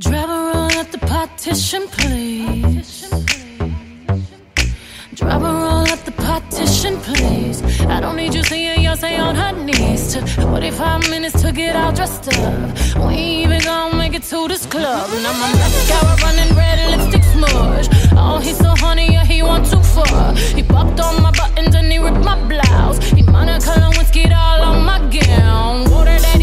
Driver, roll up the partition, please. Driver, roll up the partition, please. I don't need you seeing your say on her knees. Took 45 minutes to get all dressed up. We ain't even gonna make it to this club. Now my mascara running, red lipstick smudge. Oh, he's so honey, yeah, he want too far. He popped on my buttons and he ripped my blouse. He Monica Lewinsky'd all on my gown. Water that